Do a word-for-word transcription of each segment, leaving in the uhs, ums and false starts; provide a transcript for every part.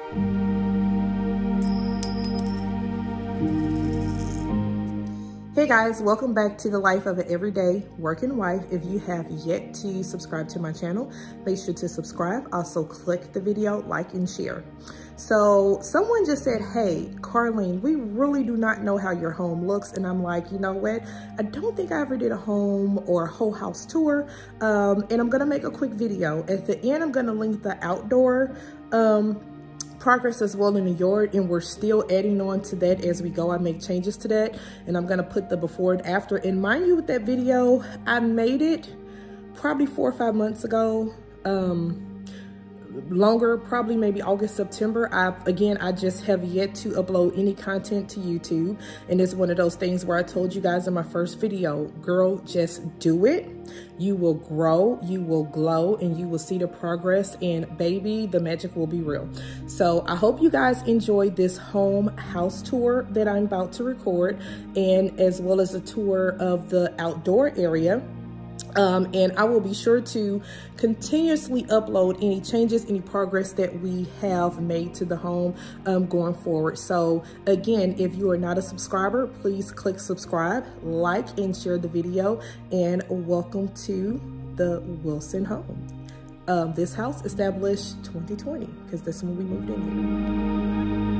Hey guys, welcome back to the life of an everyday working wife. If you have yet to subscribe to my channel, make sure to subscribe. Also click the video, like and share. So someone just said, hey, Carlene, we really do not know how your home looks. And I'm like, you know what? I don't think I ever did a home or a whole house tour. Um, and I'm gonna make a quick video. At the end, I'm gonna link the outdoor um, progress as well in the yard, and we're still adding on to that as we go. I make changes to that, and I'm gonna put the before and after. And mind you, with that video, I made it probably four or five months ago. Um, longer, probably maybe August, September. I again, I just have yet to upload any content to YouTube. And it's one of those things where I told you guys in my first video, girl, just do it. You will grow, you will glow, and you will see the progress, and baby, the magic will be real. So I hope you guys enjoyed this home house tour that I'm about to record, and as well as a tour of the outdoor area. Um, and I will be sure to continuously upload any changes, any progress that we have made to the home um, going forward. So again, if you are not a subscriber, please click subscribe, like, and share the video. And welcome to the Wilson home. Um, this house established twenty twenty, because that's when we moved in here.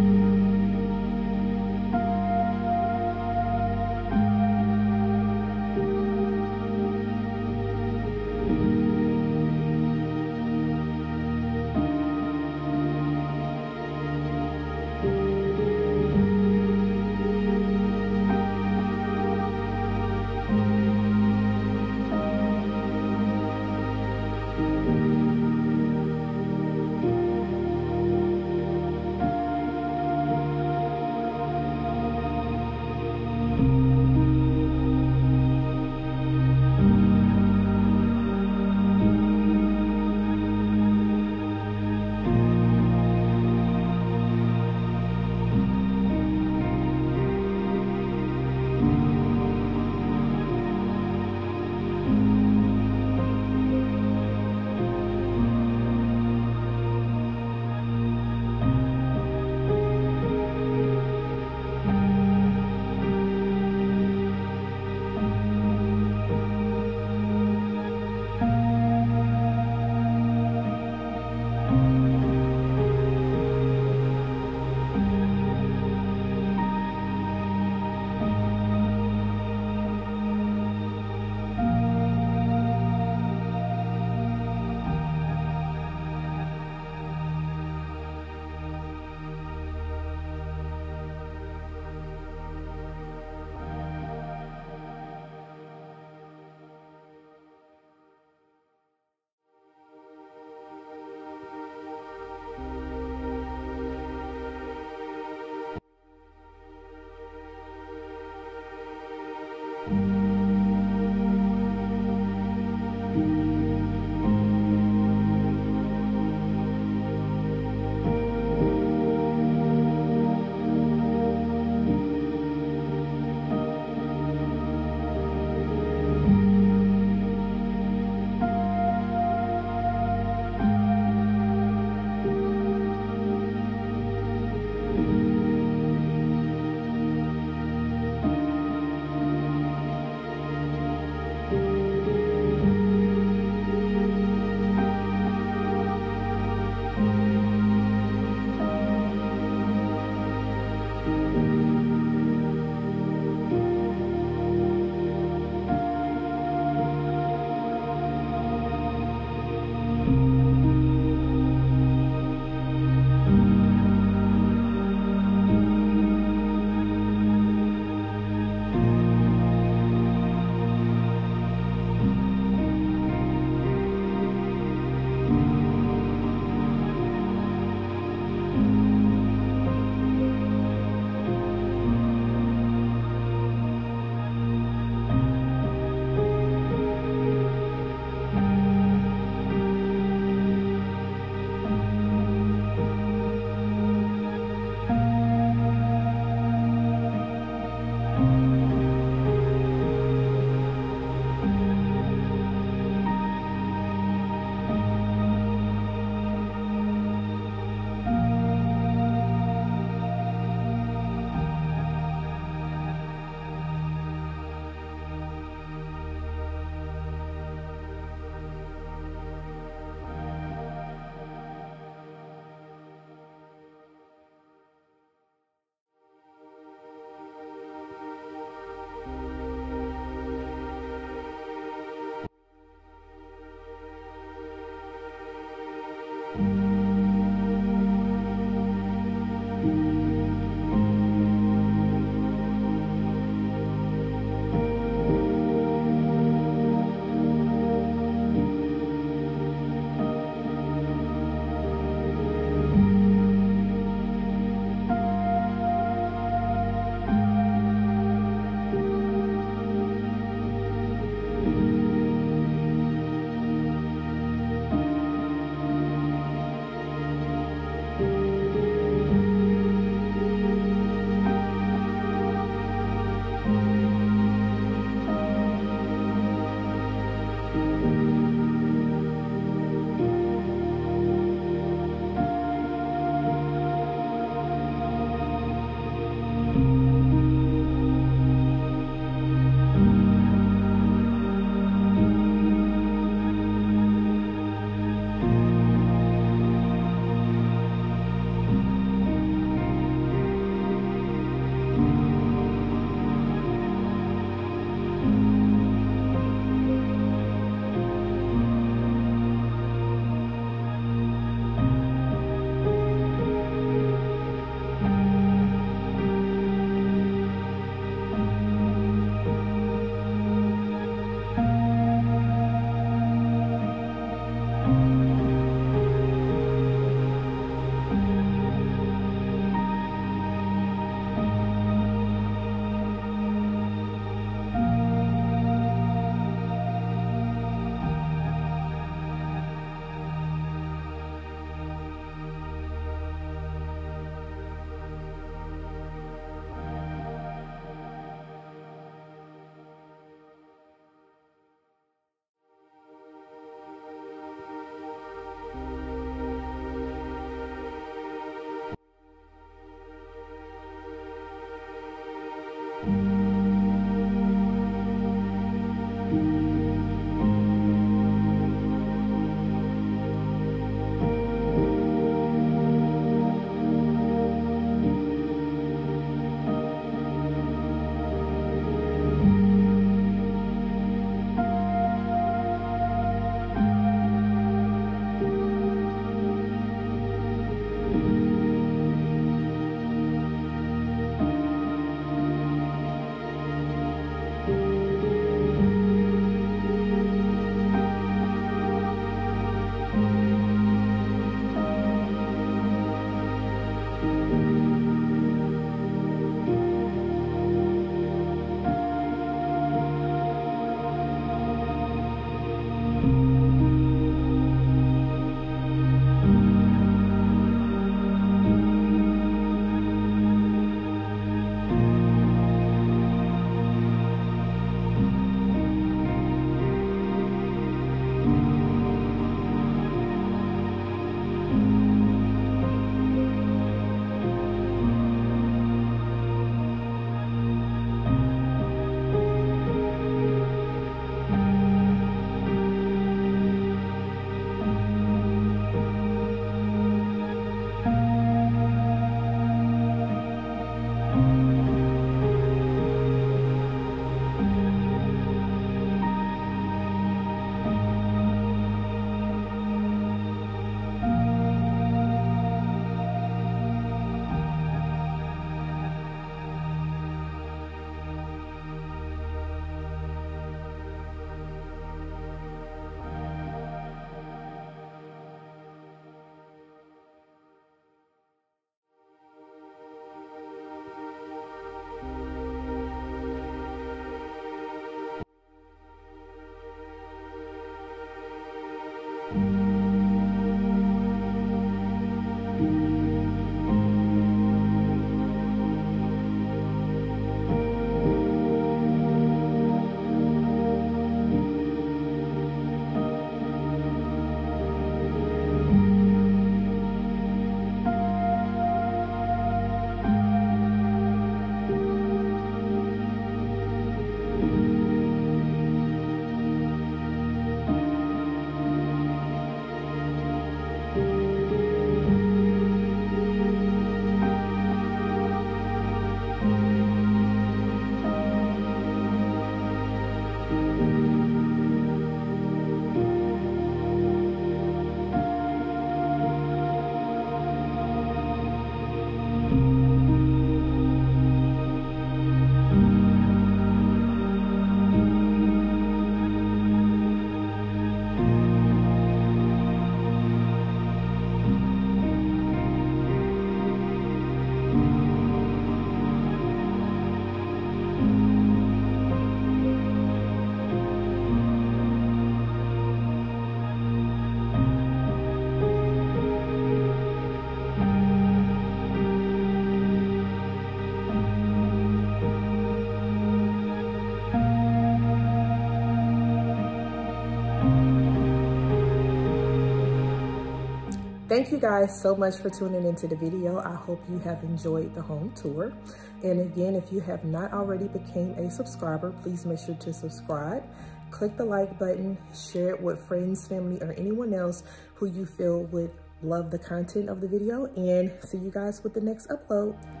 Thank you guys so much for tuning into the video. I hope you have enjoyed the home tour. And again, if you have not already became a subscriber, please make sure to subscribe. Click the like button, share it with friends, family, or anyone else who you feel would love the content of the video, and see you guys with the next upload.